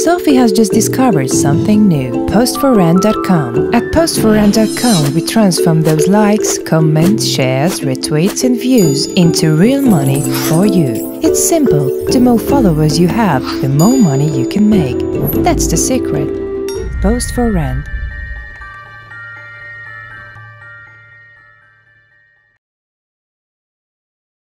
Sophie has just discovered something new. Postforrent.com. At postforrent.com, we transform those likes, comments, shares, retweets and views into real money for you. It's simple. The more followers you have, the more money you can make. That's the secret. Post for Rent.